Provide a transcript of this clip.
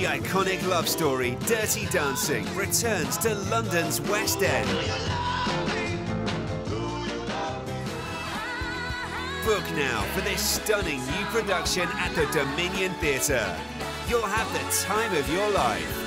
The iconic love story Dirty Dancing returns to London's West End. Book now for this stunning new production at the Dominion Theatre. You'll have the time of your life.